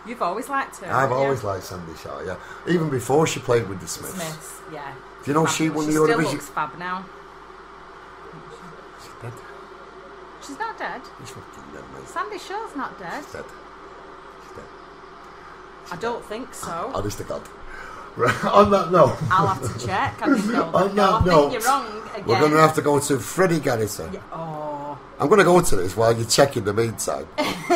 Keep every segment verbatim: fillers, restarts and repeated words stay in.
You've always liked her. I've always you? liked Sandy Shaw, yeah. Even before she played with the Smiths. Smiths, yeah. Do you know fab. she won she the Eurovision? Eurovision? She still looks fab now. She's dead. She's not dead. She's fucking dead, mate. Sandy Shaw's not dead. She's dead. She's dead. She's I don't think so. Honest to God. Right, on that note. I'll have to check. I didn't know that. On No, that I note, think you're wrong again. We're going to have to go to Freddie Garrison. Yeah. Oh. I'm going to go to this while you check in the meantime.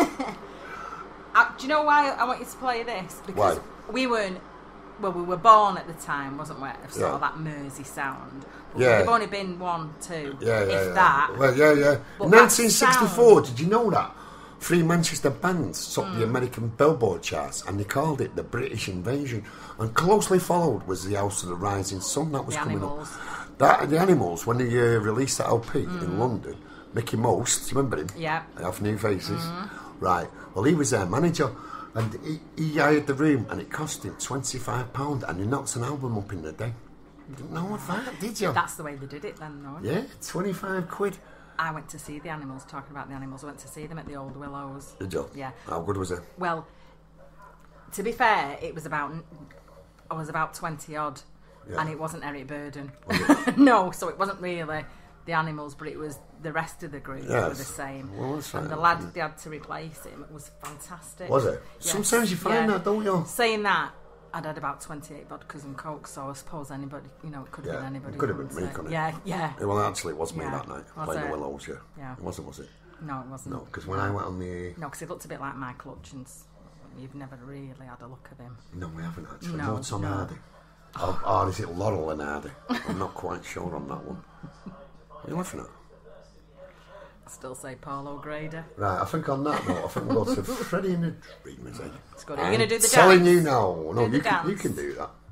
Uh, do you know why I want you to play this? Because why? we weren't, well, we were born at the time, wasn't we? Of sort Yeah. of that Mersey sound. But Yeah. we've only been one, two, Yeah, yeah, if yeah. that. Well, yeah, yeah. But In that nineteen sixty-four, did you know that? Three Manchester bands topped Mm. the American Billboard charts, and they called it the British Invasion. And closely followed was the House of the Rising Sun that was The coming Animals. up. That the Animals, when they uh, released that L P in London, Mickey Most, do you remember him? Yeah. Off New Faces, right? Well, he was their manager, and he, he hired the room, and it cost him twenty-five pounds, and he knocked an album up in the day. You didn't know that, did you? That's the way they did it then, though. Yeah, twenty-five quid. I went to see the Animals, talking about the Animals, I went to see them at the Old Willows. Did you? Yeah. How good was it? Well, to be fair, it was about, I was about twenty odd, Yeah. and it wasn't Eric Burden. Was it? No, so it wasn't really the Animals, but it was the rest of the group Yes. were the same. Well, that's and fine. the lad they had to replace him. It was fantastic. Was it? Yes. Sometimes you find Yeah. that, don't you? Saying that, I'd had about twenty-eight vodkas and coke, so I suppose anybody, you know, it could have Yeah, been anybody. it could have been couldn't me, it? couldn't it? Yeah, yeah. Yeah, well, actually, it was me Yeah. that night, Was playing it? the Willows, yeah. Yeah. It wasn't, was it? No, it wasn't. No, because when I went on the... No, because it looked a bit like Michael Hutchins. You've never really had a look at him. No, we haven't actually. No, No, Tom no. Hardy. Oh, or is it Laurel and Hardy? I'm not quite sure on that one. What are you laughing at? I still say Paul O'Grady. Right, I think on that note, I think we'll go to Freddie and the Dreamers, eh? It's good. Are you going to do the dance? telling you now. No, Do the you can, you dance. can do that.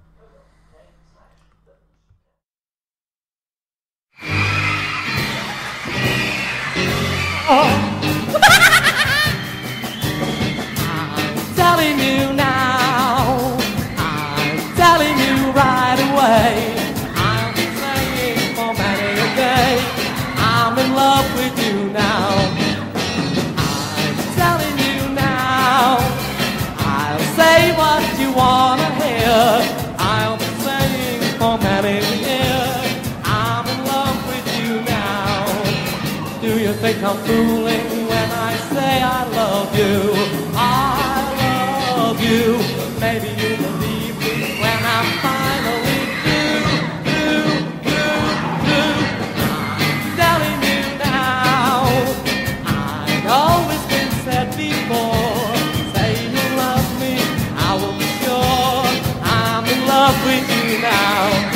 I'm telling you now, I'm telling you right away. I've been saying for many a day, I'm in love with you now. I'm telling you now, I'll say what you wanna hear. I've been saying for many a year, I'm in love with you now. Do you think I'm fooling when I say I love you? I love you. Maybe you believe me when I'm finally through, through, through, through. I'm telling you now. I've always been said before. Say you love me, I will be sure I'm in love with you now.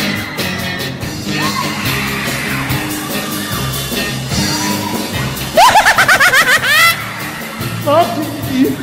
Love you.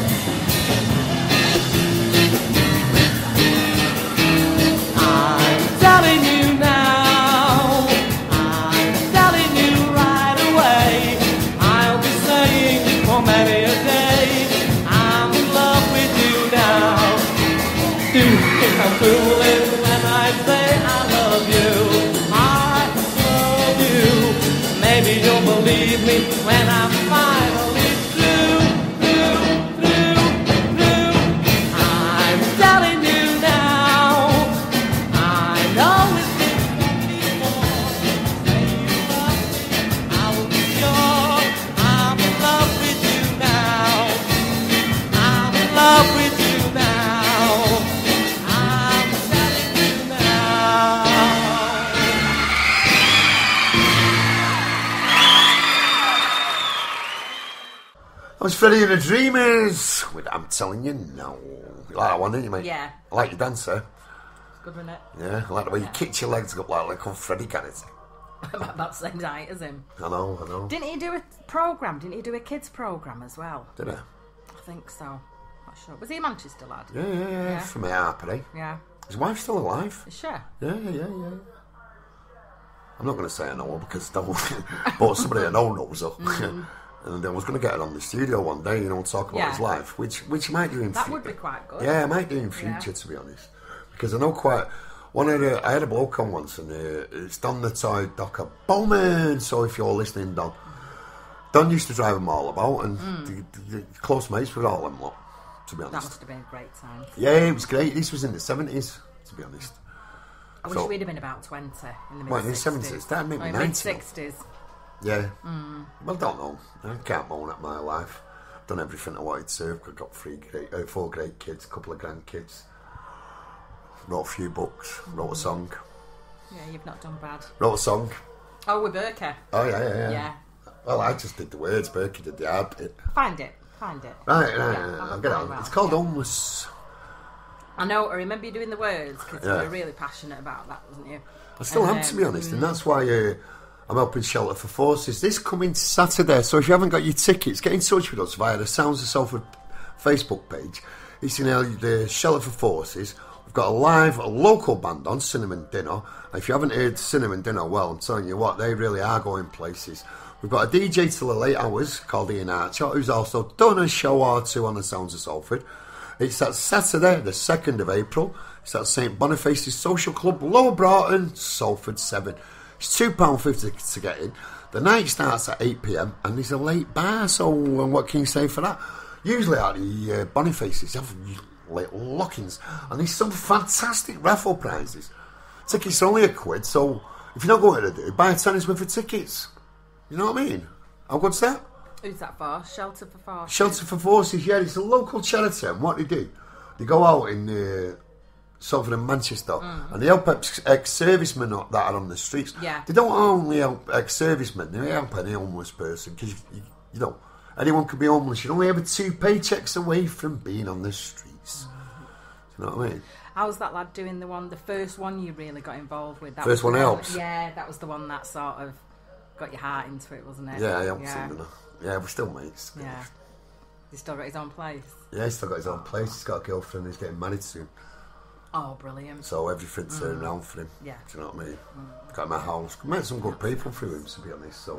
I'm telling you now, I'm telling you right away. I'll be saying for many a day, I'm in love with you now. Do you think I'm fooling when I say I love you? I love you. Maybe you'll believe me when I'm finally through, through, through, through. I'm telling you now. I know it's been said before. Say you love me, I will be sure I'm in love with you now. I'm in love with you now. I'm telling you now. That was Freddie and the Dreamers with I'm Telling You Now. You like that one, didn't you, mate? Yeah. I like your dancer. Good, wasn't it? Yeah, I like the way Yeah. you kicked your legs up like little Freddie Garrison. About about the same height as him. I know, I know. Didn't he do a programme? Didn't he do a kids' programme as well? Did I? I think so. Not sure. Was he a Manchester lad? Yeah, yeah, yeah. Yeah. From Harper, eh? Yeah. His wife's still alive. Sure. Yeah, yeah, yeah, yeah. I'm not going to say I know her because don't, but somebody I know knows her. And I was going to get her on the studio one day, you know, and talk about Yeah. his life, which which might do in That fu- would be quite good. Yeah, I might do in future, Yeah. to be honest, because I know quite. One of the, I had a bloke on once, and uh, it's Don the Toy Docker Bowman. So if you're listening, Don, Don used to drive them all about, and Mm. the, the, the close mates with all them lot. to be honest. That must have been a great time. Yeah, it was great. This was in the seventies, to be honest. I wish so, we'd have been about twenty in the mid-sixties. What, in the seventies? That made me oh, ninety. mid-sixties. Yeah. Mm. Well, I don't know. I can't moan at my life. I've done everything I wanted to. I've got three great, uh, four great kids, a couple of grandkids. Wrote a few books, wrote a song. Yeah, you've not done bad. Wrote a song. Oh, with Burka. Oh, yeah, yeah, yeah. Yeah. Well, I just did the words, Berkey did the hard bit. Find it, find it. Right, right, Yeah, right. I'll I'll get it on. find It's out. called Yeah. Homeless. I know, I remember you doing the words, because Yeah. you were really passionate about that, wasn't you? I still And, am, to be um, honest, and that's why uh, I'm helping Shelter for Forces. This coming Saturday, so if you haven't got your tickets, get in touch with us via the Sounds of Salford Facebook page. It's in the Shelter for Forces. We've got a live, a local band on, Cinnamon Dinner. And if you haven't heard Cinnamon Dinner, well, I'm telling you what, they really are going places. We've got a D J till the late hours called Ian Archer, who's also done a show or two on the Sounds of Salford. It's that Saturday, the second of April. It's at Saint Boniface's Social Club, Lower Broughton, Salford seven. It's two pounds fifty to get in. The night starts at eight p m and there's a late bar, so um, what can you say for that? Usually at the uh, Boniface's, they have late lock-ins, and there's some fantastic raffle prizes. Tickets are only a quid, so if you're not going to do, buy a tennis worth of tickets. You know what I mean? How good's that? Who's that for? Shelter for Forces. Shelter for Forces, yeah, it's a local charity, and what they do, they go out in uh, Salford and Manchester, mm. and they help ex- ex-servicemen that are on the streets. Yeah. They don't only help ex-servicemen, they help any homeless person, because, you, you know, anyone could be homeless. You're only ever two paychecks away from being on the streets. Mm. You know what I mean? How was that lad doing the one, the first one you really got involved with? That First was one the helps? Yeah, that was the one that sort of got your heart into it, wasn't it? Yeah, I helped yeah. him. Yeah, we're still mates. Yeah. He's still got his own place? Yeah, he's still got his own place. He's got a girlfriend. He's getting married soon. Oh, brilliant. So everything's turned Mm. around for him. Yeah. Do you know what I mean? Mm. Got my house. Met some good people through him, to be honest. So Mm.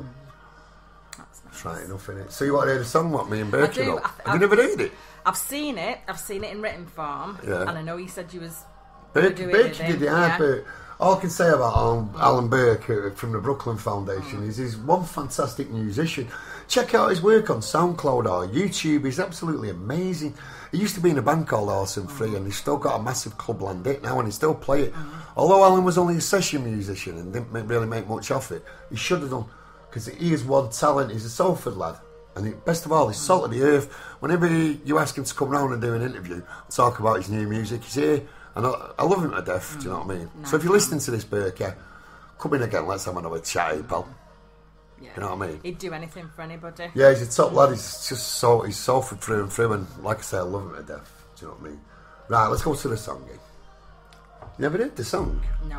That's nice. that's right enough, innit? So you want to hear the song, what me and Berkey do. wrote? I- Have I've- you never heard it? I've seen it. I've seen it in written form. Yeah. And I know you said you was... Berkey, do it Berkey with did him, the hard yeah. bit. All I can say about Alan, Alan Burke uh, from the Brooklyn Foundation is he's one fantastic musician. Check out his work on SoundCloud or YouTube. He's absolutely amazing. He used to be in a band called Awesome Free, and he's still got a massive clubland hit now, and he still play it. Although Alan was only a session musician and didn't make, really make much of it, he should have done, because he is one talent. He's a Salford lad. And he, best of all, he's salt of the earth. Whenever he, you ask him to come round and do an interview, talk about his new music, he's here. And I, I love him to death, mm. do you know what I mean? Nice. So if you're listening to this, Burke, yeah, come in again, let's have another chat, pal. Yeah. You know what I mean? He'd do anything for anybody. Yeah, he's a top lad. He's just so, he's Salford through and through. And like I say, I love him to death. Do you know what I mean? Right, let's go to the song. You never did the song? No.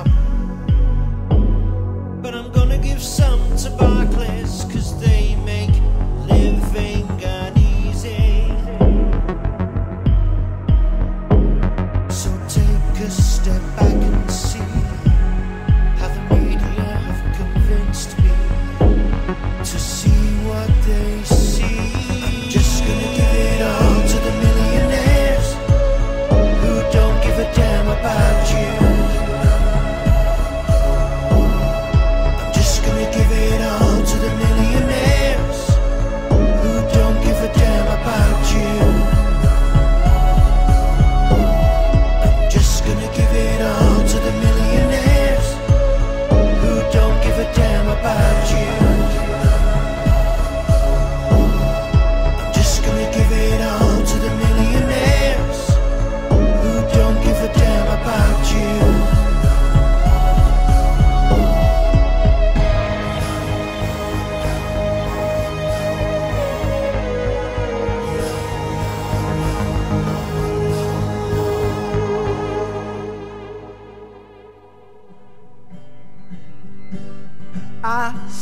But I'm gonna give some to Barclays, 'cause they make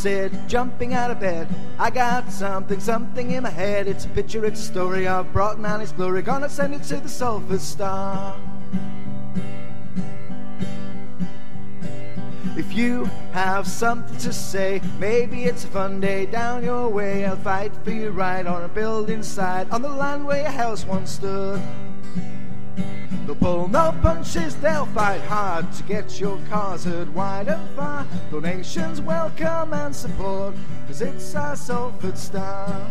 said, jumping out of bed. I got something, something in my head. It's a picture, it's a story of Broughton and its glory. Gonna send it to the Salford Star. If you have something to say, maybe it's a fun day down your way. I'll fight for you right on a building site, on the land where your house once stood. They'll pull no punches, they'll fight hard to get your cause heard wide and far. Donations welcome and support, cause it's our Salford Star.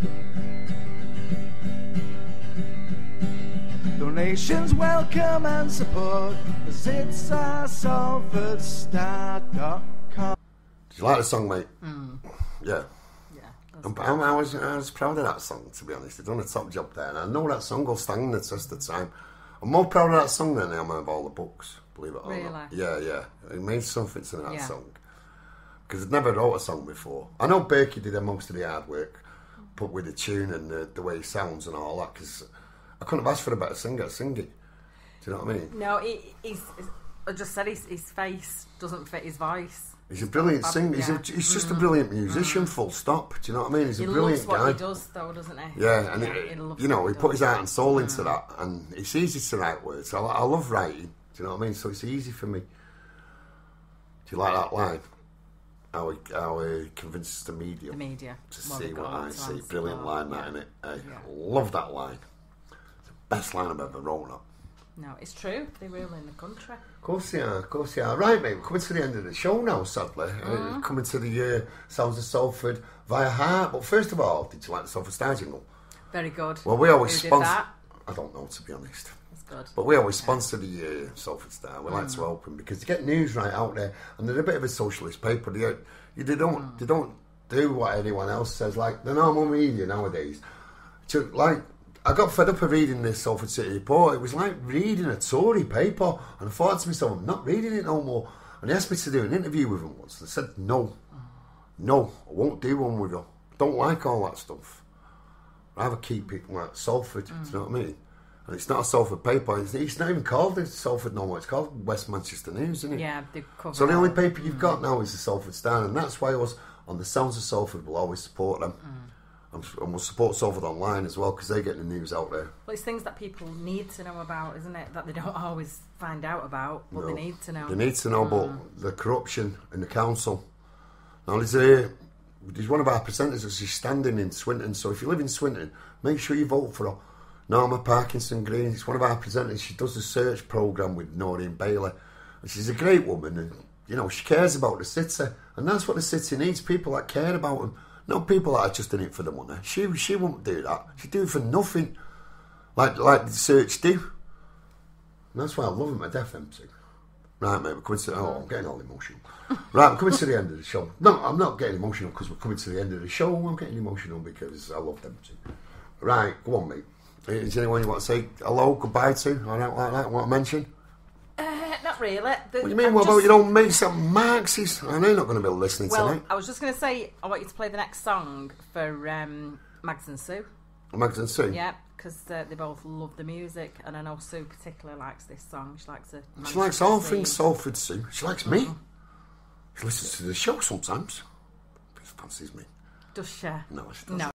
Donations welcome and support, cause it's our Salford Star dot com. Do you like the song, mate? Mm. Yeah. Yeah. I'm, I'm, I, was, I was proud of that song, to be honest. They've done a top job there, and I know that song will stand the test of time. I'm more proud of that song than I am of all the books, believe it or Really? not. Yeah, yeah. It made something to that Yeah. song. Because I'd never wrote a song before. I know Berkey did most of the hard work, but with the tune and the, the way he sounds and all that, because I couldn't have asked for a better singer, sing it. Do you know what I mean? No, he, he's, I just said his, his face doesn't fit his voice. He's a brilliant singer. He's, Yeah. a, he's just a brilliant musician, full stop. Do you know what I mean? He's a He brilliant loves what guy. he does, though, doesn't he? Yeah, and Yeah, it, he loves you know, what he he put does. his heart and soul into that, and it's easy to write words. I, I love writing. Do you know what I mean? So it's easy for me. Do you like that line? How he, how he convinces the media, The media. to Well, see they've what got I to see. answer Brilliant that. line, that, Yeah. innit? I Yeah. love that line. It's the best line I've ever wrote. That. No, it's true. They rule in the country. Of course they are, of course they are. Right, mate, we're coming to the end of the show now, sadly. Mm-hmm. Uh, coming to the uh, Sounds of Salford via heart. But first of all, did you like the Salford Star jingle? Very good. Well, we always Who did sponsor. that? I don't know, to be honest. That's good. But we always sponsor the uh, Salford Star. We like Mm. to help them because they get news right out there, and they're a bit of a socialist paper. They, they don't, Mm. they don't do what anyone else says. Like the normal media nowadays, to, like. I got fed up of reading this Salford City Report. It was like reading a Tory paper. And I thought to myself, I'm not reading it no more. And they asked me to do an interview with them once. I said, no. No, I won't do one with you. Don't like all that stuff. I'd rather keep it like Salford. Mm. Do you know what I mean? And it's not a Salford paper. It's, it's not even called the Salford no more. It's called West Manchester News, isn't it? Yeah, they cover So the only all- paper you've got now is the Salford Star. And that's why I was on the Sounds of Salford. We'll always support them. Mm. And we'll support Salford online as well because they get the news out there. Well, it's things that people need to know about, isn't it? That they don't always find out about, but No. they need to know. They need to know about the corruption in the council. Now, there's, a, there's one of our presenters that's just standing in Swinton, so if you live in Swinton, make sure you vote for her. Norma Parkinson Green, it's one of our presenters. She does a search programme with Noreen Bailey, and she's a great woman, and, you know, she cares about the city, and that's what the city needs, people that care about them. Not people that are just in it for the money. She she won't do that. She'd do it for nothing. Like like the Search do. And that's why I love them to death, them two. Right, mate, we're coming to... Oh, I'm getting all emotional. Right, I'm coming to the end of the show. No, I'm not getting emotional because we're coming to the end of the show. I'm getting emotional because I love them two. Right, go on, mate. Is there anyone you want to say hello, goodbye to? Or anything like that? Want to mention? Uh, not really. The, What do you mean? I'm What just, about your own mates at Marx's? I know you're not going to be listening Well, tonight. I was just going to say, I want you to play the next song for um, Mags and Sue. Mags and Sue? Yeah, because uh, they both love the music, and I know Sue particularly likes this song. She likes it. She likes all things Salford, Sue. She likes me. She listens to the show sometimes. Fancies me. Does she? No, she doesn't. No.